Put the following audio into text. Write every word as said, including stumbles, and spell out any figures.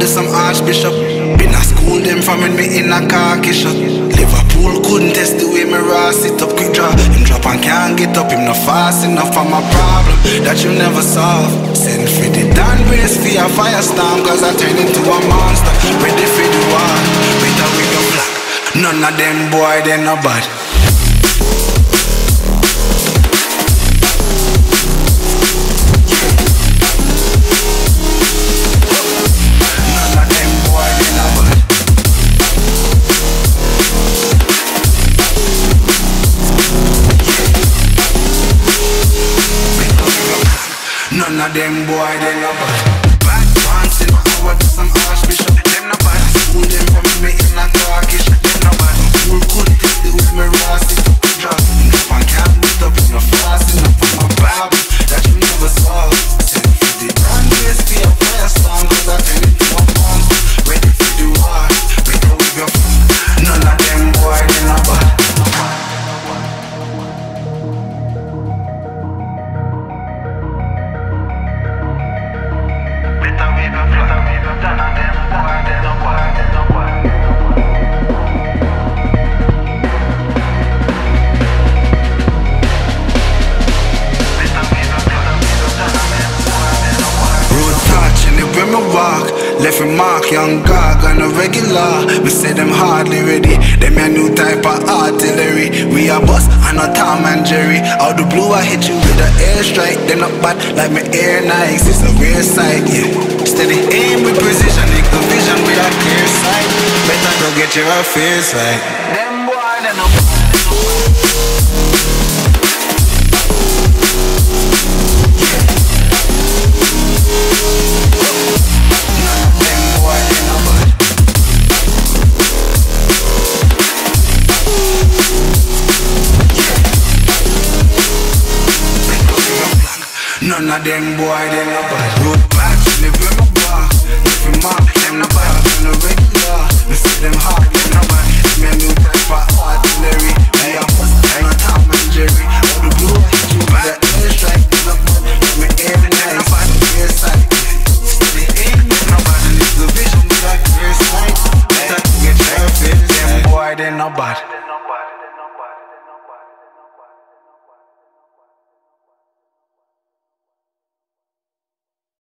do some archbishop. Been a school them from when me in a khaki shot. Liverpool couldn't test the way me raw sit up. Quick draw, him drop and can't get up. Him not fast enough for my problem that you never solve. Send for the Dan brace for a firestorm, cause I turn into a monster. Ready for the war, better with your black. None of them boy, they no bad. None of them boy, they no bad. Bad ones in my power to some archbishop. Them no bad. School them from me in a Turkish. Them no bad. School couldn't test the way me raw sit up. Drop enough and can't meet up. No fast enough for my problem that you never solve. Send for the brand race for your firestorm, cause I turn into a monster. Ready for the war, better with your fun. None of them boy, they no bad. Left a mark, young gog on a regular. We say them hardly ready. Them a new type of artillery. We a boss and not Tom and Jerry. Out the blue I hit you with an airstrike. Them not bad like my air Nikes. It's a rare sight, yeah. Steady aim with precision, make the vision with a clear sight. Better go get your affairs right. Them boy, they no None of them boy, they no bad. Road back, live with my bar. If you mark, them no bad. On a regular, we see them hard.